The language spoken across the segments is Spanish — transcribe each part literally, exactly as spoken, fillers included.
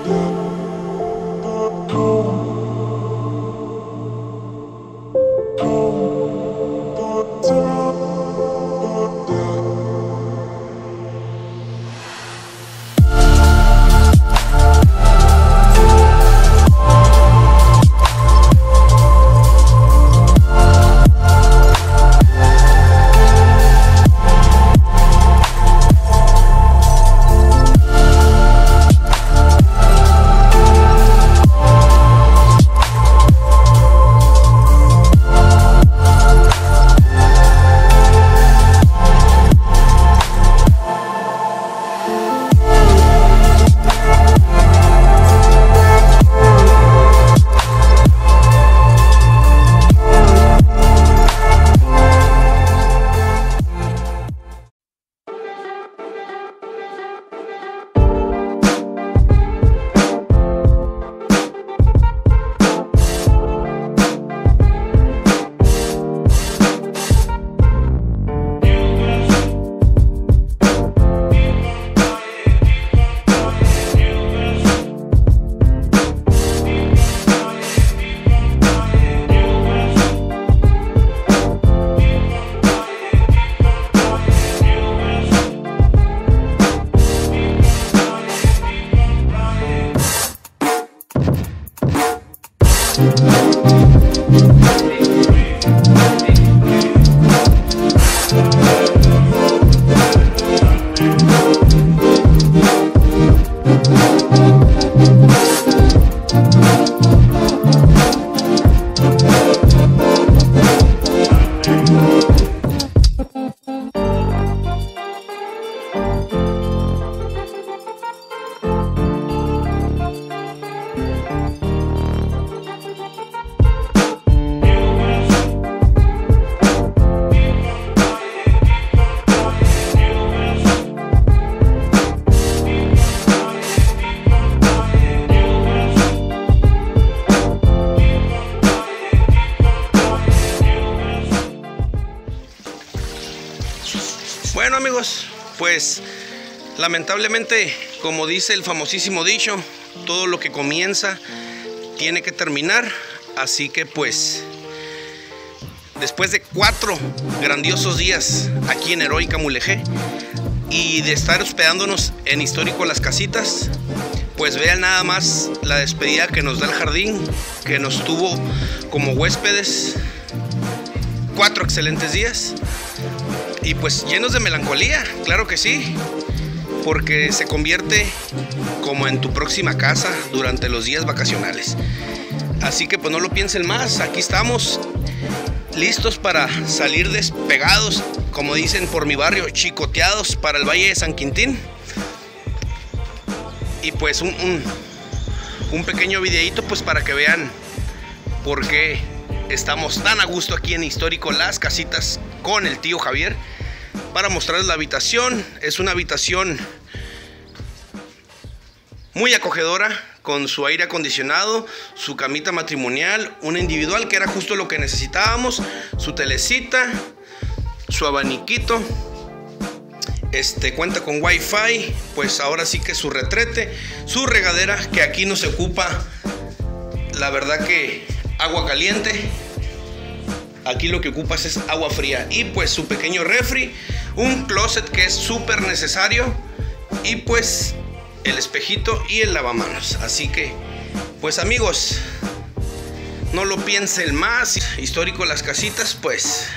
Bueno amigos, pues lamentablemente, como dice el famosísimo dicho, todo lo que comienza tiene que terminar. Así que pues, después de cuatro grandiosos días aquí en Heroica Mulegé y de estar hospedándonos en Histórico Las Casitas, pues vean nada más la despedida que nos da el jardín, que nos tuvo como huéspedes cuatro excelentes días. Y pues llenos de melancolía, claro que sí, porque se convierte como en tu próxima casa durante los días vacacionales. Así que pues no lo piensen más, aquí estamos listos para salir despegados, como dicen por mi barrio, chicoteados para el Valle de San Quintín. Y pues un, un, un pequeño videíto pues para que vean por qué estamos tan a gusto aquí en Histórico Las Casitas con el tío Javier. Para mostrarles la habitación, es una habitación muy acogedora, con su aire acondicionado, su camita matrimonial, una individual que era justo lo que necesitábamos, su telecita, su abaniquito, este cuenta con wifi, pues ahora sí que su retrete, su regadera, que aquí no se ocupa, la verdad que agua caliente. Aquí lo que ocupas es agua fría. Y pues su pequeño refri, un closet que es súper necesario, y pues el espejito y el lavamanos. Así que pues amigos, no lo piensen más. Histórico Las Casitas, pues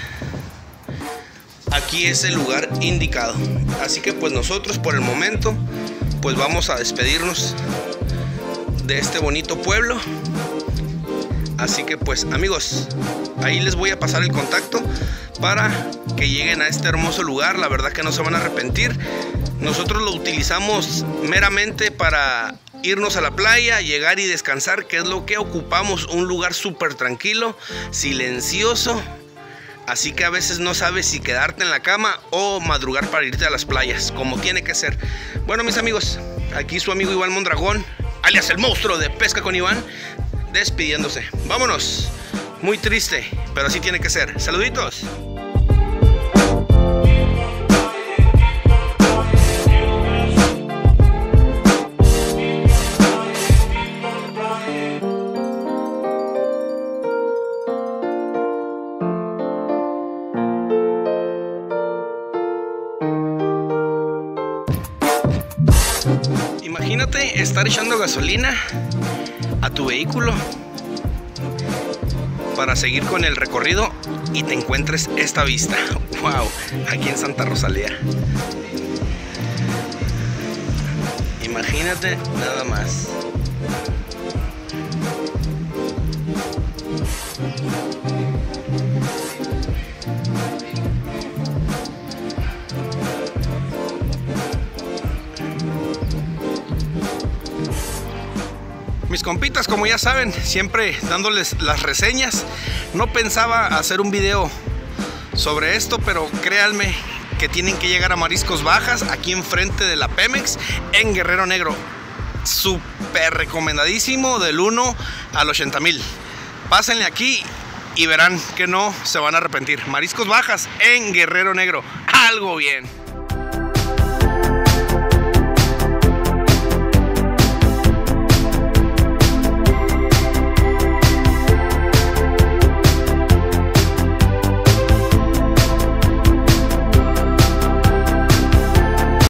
aquí es el lugar indicado. Así que pues nosotros por el momento pues vamos a despedirnos de este bonito pueblo. Así que pues amigos, ahí les voy a pasar el contacto para que lleguen a este hermoso lugar. La verdad que no se van a arrepentir. Nosotros lo utilizamos meramente para irnos a la playa, llegar y descansar, que es lo que ocupamos. Un lugar súper tranquilo, silencioso. Así que a veces no sabes si quedarte en la cama o madrugar para irte a las playas, como tiene que ser. Bueno mis amigos, aquí su amigo Iván Mondragón, alias el monstruo de Pesca con Iván, despidiéndose. Vámonos. Muy triste, pero así tiene que ser. Saluditos. estar echando gasolina a tu vehículo para seguir con el recorrido y te encuentres esta vista. Wow, aquí en Santa Rosalía. Imagínate nada más. Mis compitas, como ya saben, siempre dándoles las reseñas. No pensaba hacer un video sobre esto, pero créanme que tienen que llegar a Mariscos Bajas, aquí enfrente de la Pemex, en Guerrero Negro. Súper recomendadísimo, del uno al ochenta mil. Pásenle aquí y verán que no se van a arrepentir. Mariscos Bajas en Guerrero Negro, algo bien.